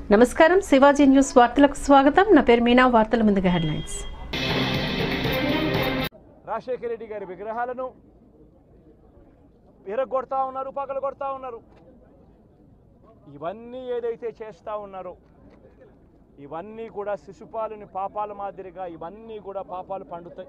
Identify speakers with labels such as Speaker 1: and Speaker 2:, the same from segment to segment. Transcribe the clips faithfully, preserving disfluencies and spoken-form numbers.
Speaker 1: నమస్కారం, శివాజీ న్యూస్ వార్తలకు స్వాగతం. నా పేరు మీనా. వార్తల ముందుగా హెడ్లైన్స్.
Speaker 2: రాజశేఖర రెడ్డి గారి విగ్రహాలను విరగొడతా ఉన్నారు, పగలగొడతా ఉన్నారు. ఇవన్నీ ఏదైతే చేస్తూ ఉన్నారో ఇవన్నీ కూడా శిశుపాలుని పాపాల మాదిరిగా ఇవన్నీ కూడా పాపాలు పండుతాయి.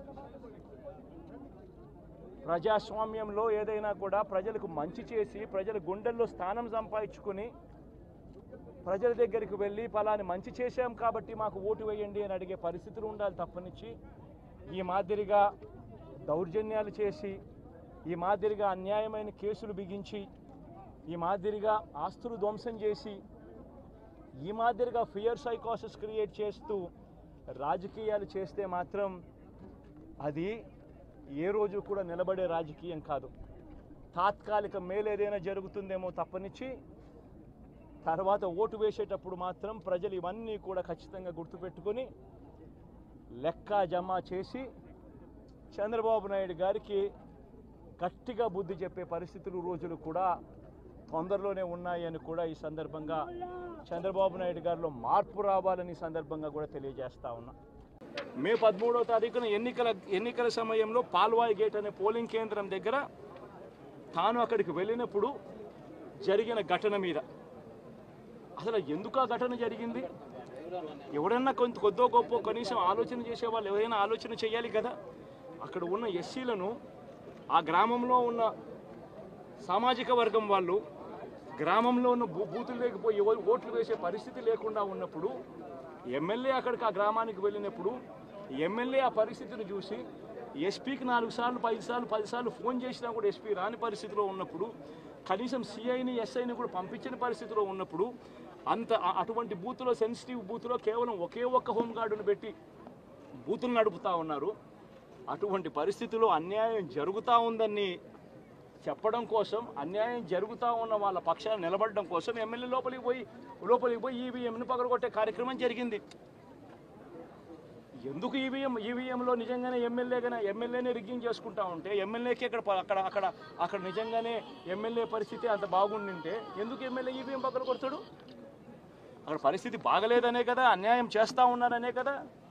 Speaker 2: ప్రజాస్వామ్యంలో ఏదైనా కూడా ప్రజలకు మంచి చేసి ప్రజల గుండెల్లో స్థానం సంపాదించుకొని ప్రజల దగ్గరికి వెళ్ళి ఫలాని మంచి చేశాం కాబట్టి మాకు ఓటు వేయండి అని అడిగే పరిస్థితులు ఉండాలి తప్పనిచ్చి ఈ మాదిరిగా దౌర్జన్యాలు చేసి ఈ మాదిరిగా అన్యాయమైన కేసులు బిగించి ఈ మాదిరిగా ఆస్తులు ధ్వంసం చేసి ఈ మాదిరిగా ఫియర్ సైకోసిస్ క్రియేట్ చేస్తూ రాజకీయాలు చేస్తే మాత్రం అది ఏ రోజు కూడా నిలబడే రాజకీయం కాదు. తాత్కాలిక మేలు ఏదైనా జరుగుతుందేమో తప్పనిచ్చి తర్వాత ఓటు వేసేటప్పుడు మాత్రం ప్రజలు ఇవన్నీ కూడా ఖచ్చితంగా గుర్తుపెట్టుకొని లెక్క జమ చేసి చంద్రబాబు నాయుడు గారికి గట్టిగా బుద్ధి చెప్పే పరిస్థితులు రోజులు కూడా తొందరలోనే ఉన్నాయని కూడా ఈ సందర్భంగా చంద్రబాబు నాయుడు గారిలో మార్పు రావాలని సందర్భంగా కూడా తెలియజేస్తా ఉన్నా. మే పదమూడవ తారీఖున ఎన్నికల ఎన్నికల సమయంలో పాల్వాయి గేట్ అనే పోలింగ్ కేంద్రం దగ్గర తాను అక్కడికి వెళ్ళినప్పుడు జరిగిన ఘటన మీద అసలు ఎందుకు ఆ ఘటన జరిగింది, ఎవడన్నా కొంత కొద్దో గొప్ప కనీసం ఆలోచన చేసేవాళ్ళు ఎవరైనా ఆలోచన చేయాలి కదా. అక్కడ ఉన్న ఎస్సీలను ఆ గ్రామంలో ఉన్న సామాజిక వర్గం వాళ్ళు గ్రామంలో ఉన్న బూ బూతులు లేకపోయి ఓట్లు వేసే పరిస్థితి లేకుండా ఉన్నప్పుడు ఎమ్మెల్యే అక్కడికి ఆ గ్రామానికి వెళ్ళినప్పుడు ఎమ్మెల్యే ఆ పరిస్థితిని చూసి ఎస్పీకి నాలుగు సార్లు ఐదు సార్లు పదిసార్లు ఫోన్ చేసినా కూడా ఎస్పీ రాని పరిస్థితిలో ఉన్నప్పుడు కనీసం సిఐని ఎస్ఐని కూడా పంపించిన పరిస్థితిలో ఉన్నప్పుడు అంత అటువంటి బూత్లో సెన్సిటివ్ బూత్లో కేవలం ఒకే ఒక్క హోంగార్డును పెట్టి బూతులు నడుపుతూ ఉన్నారు. అటువంటి పరిస్థితుల్లో అన్యాయం జరుగుతూ ఉందని చెప్పడం కోసం, అన్యాయం జరుగుతూ ఉన్న వాళ్ళ పక్షాన్ని నిలబడడం కోసం ఎమ్మెల్యే లోపలికి పోయి లోపలికి పోయి ఈవీఎంను పగలగొట్టే కార్యక్రమం జరిగింది. ఎందుకు ఈవీఎం ఈవీఎంలో నిజంగానే ఎమ్మెల్యేగానే ఎమ్మెల్యేనే రిగ్గింగ్ చేసుకుంటా ఉంటే ఎమ్మెల్యేకి అక్కడ అక్కడ అక్కడ అక్కడ నిజంగానే ఎమ్మెల్యే పరిస్థితి అంత బాగుండింటే ఎందుకు ఎమ్మెల్యే ఈవీఎం పక్కన కొడతాడు? అక్కడ పరిస్థితి బాగలేదనే కదా, అన్యాయం చేస్తూ ఉన్నారనే కదా.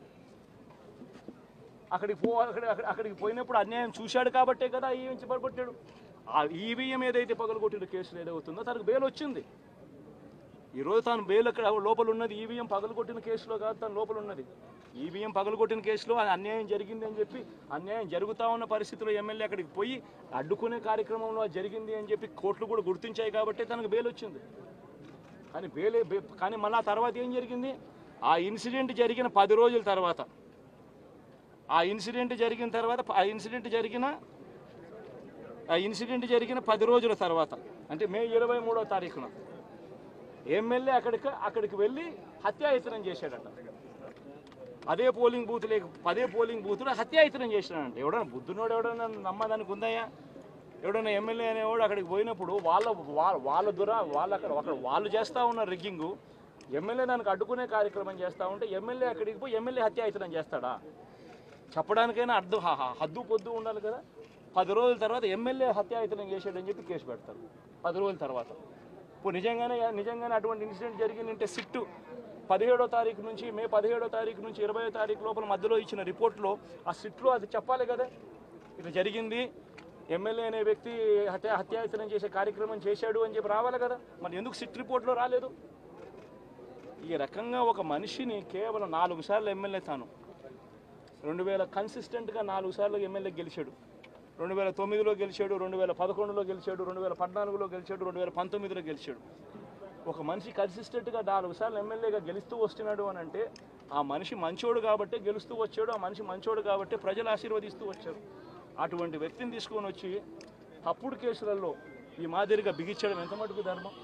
Speaker 2: అక్కడికి పో అక్కడ అక్కడికి పోయినప్పుడు అన్యాయం చూశాడు కాబట్టే కదా ఈవీఎం పగలగొట్టాడు. ఆ ఈవీఎం ఏదైతే పగలగొట్టిన కేసులు ఏదవుతుందో తనకు బెయిల్ వచ్చింది. ఈరోజు తాను బెయిల్ అక్కడ లోపల ఉన్నది ఈవీఎం పగలగొట్టిన కేసులో కాదు, తను లోపల ఉన్నది ఈవీఎం పగలగొట్టిన కేసులో అన్యాయం జరిగింది అని చెప్పి అన్యాయం జరుగుతూ ఉన్న పరిస్థితిలో ఎమ్మెల్యే అక్కడికి పోయి అడ్డుకునే కార్యక్రమంలో జరిగింది అని చెప్పి కోర్టులు కూడా గుర్తించాయి కాబట్టి తనకు బెయిల్ వచ్చింది. కానీ బెయిల్ కానీ మళ్ళీ ఆ తర్వాత ఏం జరిగింది, ఆ ఇన్సిడెంట్ జరిగిన పది రోజుల తర్వాత ఆ ఇన్సిడెంట్ జరిగిన తర్వాత ఆ ఇన్సిడెంట్ జరిగిన ఆ ఇన్సిడెంట్ జరిగిన పది రోజుల తర్వాత అంటే మే ఇరవై మూడో తారీఖున ఎమ్మెల్యే అక్కడికి అక్కడికి వెళ్ళి హత్యాయత్నం చేశాడట. అదే పోలింగ్ బూత్ లేక పదే పోలింగ్ బూత్లో హత్యాయత్నం చేసినాడంటే ఎవడన్నా బుద్ధునోడు ఎవడన్నా నమ్మదానికి ఉందయ్యా? ఎవడన్నా ఎమ్మెల్యే అనేవాడు అక్కడికి పోయినప్పుడు వాళ్ళ వాళ్ళ దురా వాళ్ళు అక్కడ అక్కడ వాళ్ళు చేస్తూ ఉన్న రిగ్గింగు ఎమ్మెల్యే దానికి అడ్డుకునే కార్యక్రమం చేస్తూ ఉంటే ఎమ్మెల్యే అక్కడికి పోయి ఎమ్మెల్యే హత్యాయత్నం చేస్తాడా? చెప్పడానికైనా అడ్డు హద్దు పొద్దు ఉండాలి కదా. పది రోజుల తర్వాత ఎమ్మెల్యే హత్యాయత్నం చేసాడని చెప్పి కేసు పెడతారు పది రోజుల తర్వాత. ఇప్పుడు నిజంగానే నిజంగానే అటువంటి ఇన్సిడెంట్ జరిగిందంటే సిట్టు పదిహేడో తారీఖు నుంచి మే పదిహేడో తారీఖు నుంచి ఇరవై తారీఖు లోపల మధ్యలో ఇచ్చిన రిపోర్ట్లో ఆ సిట్లో అది చెప్పాలి కదా, ఇట్లా జరిగింది ఎమ్మెల్యే అనే వ్యక్తి హత్య హత్యాయత్నం చేసే కార్యక్రమం చేశాడు అని చెప్పి రావాలి కదా. మరి ఎందుకు సిట్ రిపోర్ట్లో రాలేదు? ఈ రకంగా ఒక మనిషిని కేవలం నాలుగు సార్లు ఎమ్మెల్యే తాను రెండు వేల కన్సిస్టెంట్గా నాలుగు సార్లు ఎమ్మెల్యే గెలిచాడు. రెండు వేల తొమ్మిదిలో గెలిచాడు, రెండు వేల పదకొండులో గెలిచాడు, రెండు వేల పద్నాలుగులో గెలిచాడు, రెండు వేల పంతొమ్మిదిలో గెలిచాడు. ఒక మనిషి కన్సిస్టెంట్గా నాలుగు సార్లు ఎమ్మెల్యేగా గెలుస్తూ వస్తున్నాడు అని అంటే ఆ మనిషి మంచోడు కాబట్టి గెలుస్తూ వచ్చాడు, ఆ మనిషి మంచోడు కాబట్టి ప్రజలు ఆశీర్వదిస్తూ వచ్చారు. అటువంటి వ్యక్తిని తీసుకొని వచ్చి తప్పుడు కేసులలో ఈ మాదిరిగా బిగించడం ఎంత మటుకు ధర్మం?